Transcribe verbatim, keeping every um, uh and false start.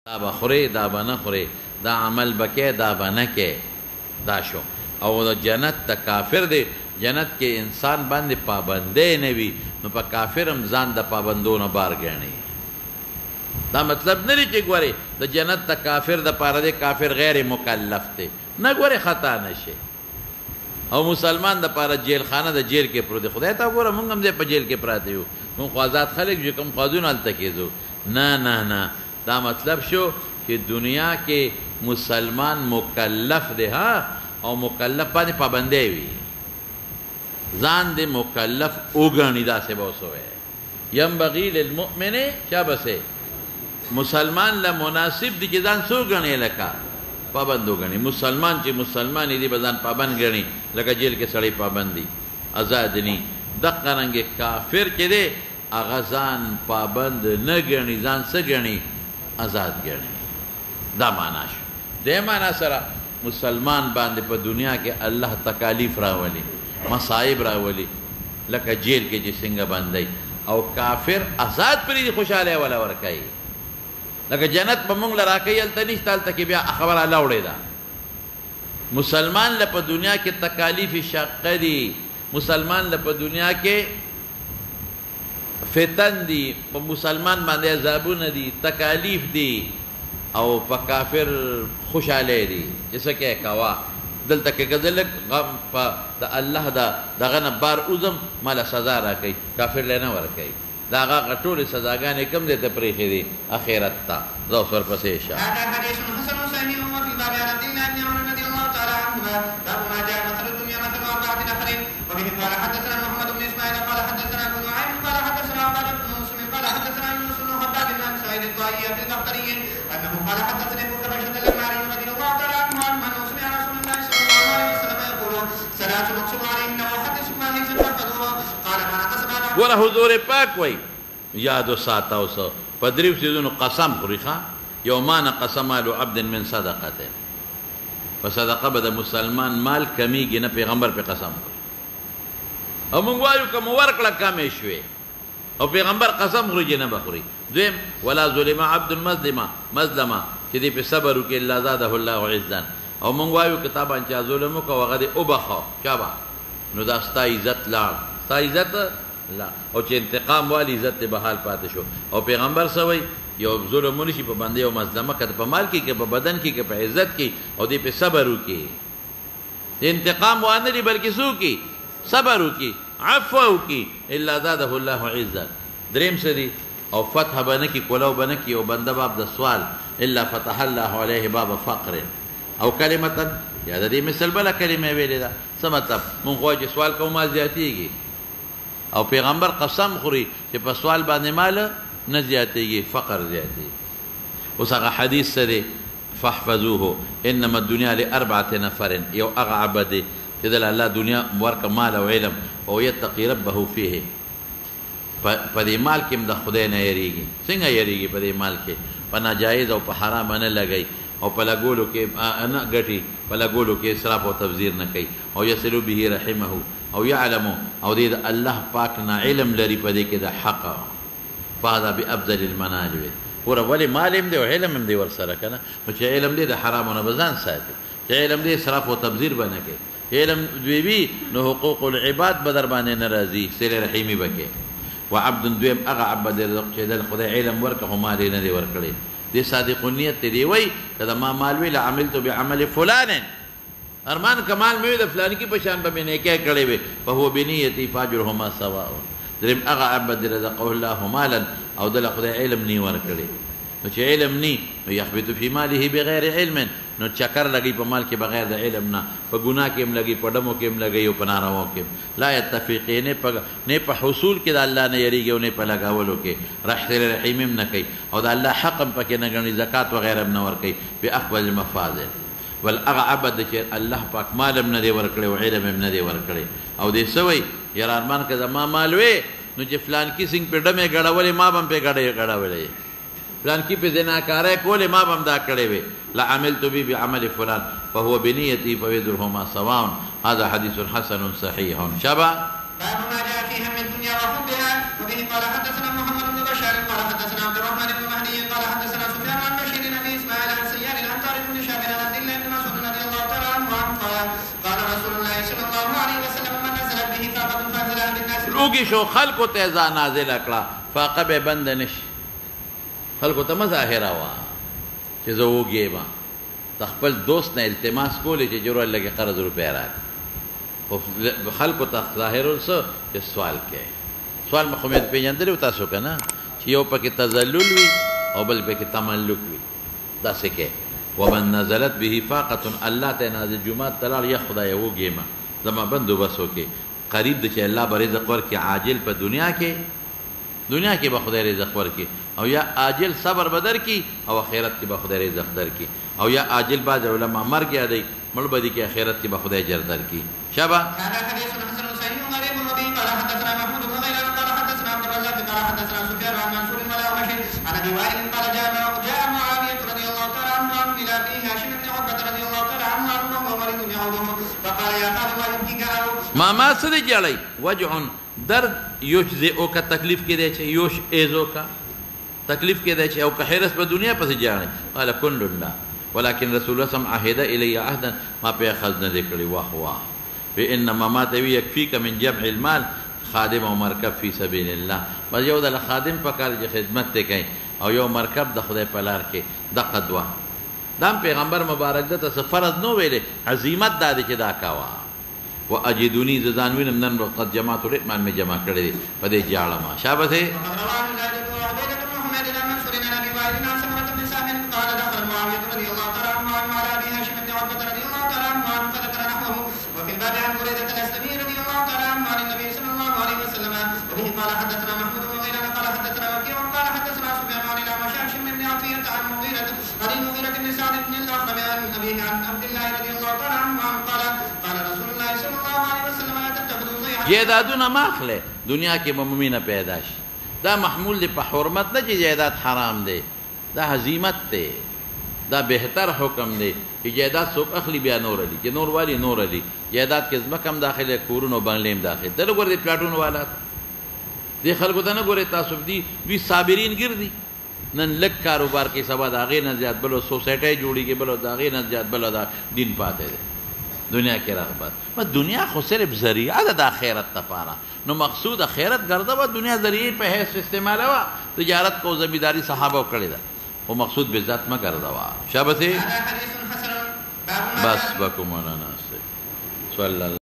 دا بخوری دا بنخوری دا عمل بکے دا بنکے دا شو او دا جنت تا کافر دے جنت کے انسان باندې پابندے نوی نو پا کافرم ځان دا پابندون بار گرنی دا مطلب نری چی گوری دا جنت تا کافر دا پارا دے کافر غیر مکلف دے نا گوری خطا نشے او مسلمان دا پارا جیل خانہ دا جیل کے پرو دے خدای تا گورا منگم دے پا جیل کے پراتے ہو من خوازات خلق جو کم خوازون حال تکیزو نا نا نا دا مطلب شو کہ دنیا کے مسلمان مکلف دے ہاں او مکلف باندې پابندے وی ځان دے مکلف اوگرنی دا سے بوسو ہے ینبغی للمؤمن کیا بسے مسلمان لمناسب دی کہ ځان سو گرنی لکا پابند اوگرنی مسلمان چی مسلمانی دی بزان پابند گرنی لکا جیل کے سڑی پابندی ازادنی دقرنگی کافر کے دے اغزان پابند نگرنی ځان سگرنی آزاد گرنی دا مانا شو دے مانا سرا مسلمان باندے پا دنیا کے اللہ تکالیف راولی مصائب راولی لکا جیل کے جسنگا باندائی او کافر آزاد پری دی خوشحالے والا ورکائی لکا جنت پا منگ لراکائی التنیش تالتا کی بیا خبر اللہ اڑے دا مسلمان لپا دنیا کے تکالیف شق دی مسلمان لپا دنیا کے فتن دی پا مسلمان باندے عذابون دی تکالیف دی او پا کافر خوشحالے دی جیسا کہ کوا دل تک گزلک غم پا دا اللہ دا دا غن بار اوزم مالا سزا را کئی کافر لینا ورکئی دا غا غطول سزاگانے کم دیتا پریخی دی اخیرت تا دو سور پسیشا هذا حديث حسن صحيح وفي الباب عن عبد الله بن عمر رضي الله تعالى عنهما باب ما جاء مثل الدنيا مثل أربعة نفر وبه قال حدثنا محمد بن إسماعيل قال حدثنا أبو نعيم قال حدثنا عباد بن مسلم قال حدثنا يونس بن حباب بن سعيد الطائي في البختري أنه قال حدثني أبو كبشة الأنماري رضي الله تعالى عنه أنه سمع رسول الله صلى الله عليه وسلم يقول ثلاث مقسم عليهن وحدثكم ما ليس تحفظوه قال ما نقص بعد گورا حضور پاک وی یادو ساتاو سو پدریو سیدونو قسم خوری خواہ یومان قسم آلو عبد من صدقت ہے فصدقہ بدا مسلمان مال کمی گی نا پیغمبر پہ قسم خوری او منگوایو کم ورکلا کامیشوے او پیغمبر قسم خوری جی نا بخوری دویم ولا ظلم عبد مظلمہ مظلمہ چی دی پہ صبرو کہ اللہ زادہ اللہ عزان او منگوایو کتابان چا ظلمو کا وغد ابخو کیا با نو دا ستا عزت لار ستا عزت لا او چې انتقام والی عزت ته بحال پاتې شو او پیغمبر سوی یو ظلم ونشي په باندې او مظلمه کړه په مال کې کې په بدن کې کې په عزت کې او دې په صبر وکي انتقام وانه دی بلکې سو کې صبر وکي عفو وکي الا زاده الله عزت دریم سدي او فتح بنه کې کولو بنه کې او بنده باب د سوال الا فتح الله عليه باب فقر او کلمه یا د دې مثال بل کلمه ویلې ده څه مطلب مونږ واجب سوال کوم مال زیاتېږي او پیغمبر قسم خوری کہ پا سوال باندې مال نہ زیادے گی فقر زیادے اس اگا حدیث سرے فاحفظوه انما الدنیا لاربعت نفر یو اگا عبد جدل اللہ دنیا مورک مال و علم او یتقی ربه فیه پا دی مال کم دا خدای نہ یریگی سنگا یریگی پا دی مال کے پا ناجائز او پا حرام نہ لگئی او پا لگولو کے انا گٹی پا لگولو کے اسراف و تفزیر نہ کئی او یسلو به رحمه او یعلمو او دید اللہ پاکنا علم لری پا دے کے دا حقا فادا بی افضل المناجوے پورا ولی مالم دے و علم دے ورسرکنا مچہ علم دے دا حرام و نبزان ساتے چہ علم دے اسراف و تبذیر بنکے علم دوی بھی نو حقوق العباد بدر بانے نرازی سر رحیمی بکے و عبد دویم اغا عبد رزق چہ دل خدا علم ورکا ہو مالی ندے ورکڑے دے صادقونیت تے دے وی کدا ما مالوی لعملتو بعمل فلانن ارمان کمال میں دا فلانی کی پشان پا میں نے کیا کڑے وے فہو بنیتی فاجرہما سواؤن درم اغا عبد رزقه اللہ مالا او دل خدا علم نی ور کڑے نو چه علم نی نو یخبتو فی مالی بغیر علم نو چکر لگی پا مال کے بغیر دا علم نا پا گناہ کم لگی پا ڈمو کم لگی و پا نارمو کم لا یتفقی نے پا حصول کے دا اللہ نے یریگی و نے پا لگاولو کے رحصر رحیمم نکی او دا اللہ حقم پا کے نگرنی زکاة وغیرہ منور کی بی اقبل مفاظر والاغا عبد چه اللہ پاک مالم ندے ورکڑے و علمم ندے ورکڑے او دے سوئی یار ارمان که ما مالوے نو چه فلان کی سنگ پہ ڈمے گڑا ولی ما بم پہ گڑا گڑا ولی فلان کی پہ زناکارے کولے ما بم دا کڑے وے لعملتو بی بعمل فلان فهو بنیتی فویدرهما سواون هذا حدیث حسن صحیح شبا باب ما جاء في هم الدنيا وحبها وبه قال حدثنا محمد بن بشار قال حدثنا عبد الرحمن بن مهدي قال حدثنا سفيان عن بشير اوږي شو خلکو ته ځان نازله کړه فاقه به بند نشي خلکو ته مظاهره وه چې زه وږی یم د خپل دوست نه التماس کولی چې جوړ لږې قرض روپۍ راکړي خو خلکو ته ظاهر څه چې سوال کوي سوال مې خو مې پېژندلی و تاسو که نه چې یو پکې تذلل وي او بل پکې تملک وي داسې کوي ومن نزلت به فاقة الله ته نازل جومات ته لاړ یا خدایه وږی یم زما بندوبست وکړې قریب د چې الله به رزق ورکړي عاجل په دنیا کې دنیا کې به خدای رزق ورکړي او یا عاجل صبر به درکړي او آخرت کې به خدای رزق درکړي او یا عاجل بعض علما مرګ یادوي مړ به دي کې آخرت کې به خدای جر درکړي شابه عن ابي وائل قال جاء جاء معاويه رضي الله تعالى عنه الى ابي هاشم بن عقبه رضي الله تعالى عنه انه مريض يعوده فقال يا خالد ما يبكيك ما ما څه دی جړی وجع درد یجزئو کا تکلیف کې دی چې یوش ایزو کا تکلیف کې دی چې او که حرس په دنیا پسې جاړي قال كل الله ولكن رسول الله صم عهد الي عهدا ما په خزنه ذکرې واه واه بانما ما توي يكفيك من جمع المال خادم او مرکب فی سبیل الله بس یو د خادم په کار چې خدمت ته کوي او یو مرکب د خدای په لار کې د قدوه دا پیغمبر مبارک د ته فرض نو ویلې عزیمت دا چې دا کاوه واجدونی ځان وینم نن وخت جماعت الرحمن می جمع کړی په دې جاړه ما شابه ته قال حدثنا محمود بن غيلان قال حدثنا وكيع قال حدثنا سفيان عن الاعمش عن هشام بن عطية عن مغيرة عن المغيرة بن سعد بن الأخرم عن أبيه عن عبد الله رضي الله تعالى عنه قال قال رسول الله صلى الله عليه وسلم لا تتخذوا ضيعا جیدادونه ما اخلي دنیا کې مؤمنه پیدا شي دا محمول دی په حرمت نه چې جیداد حرام دی دا هزیمت دی دا بهتر حکم دی چې جیداد څوک اخلي بیا نور علی چې نور والی نور علی جیداد کې ځمکه هم داخله کورونو بنگلې هم داخله ته وګورئ پلاټونو والا دې خلکو ته نه ګورئ تاسو دي وی صابرین ګرځي نن لږ کاروبار کې سبا د هغې نه زیات بلو سوسایټۍ جوړېږي بلو د هغې نه زیات بلو دا دین پاتې دی دنیا کې رغبت بس دنیا خو صرف ذریعه ده د آخرت دپاره نو مقصود آخرت ګرځوه دنیا ذریعې په حیث استعمالوه تجارت کو زمینداري صحابو کړې ده خو مقصود به ذات مه ګرځوه شابه بس بکو مولانا صلی الله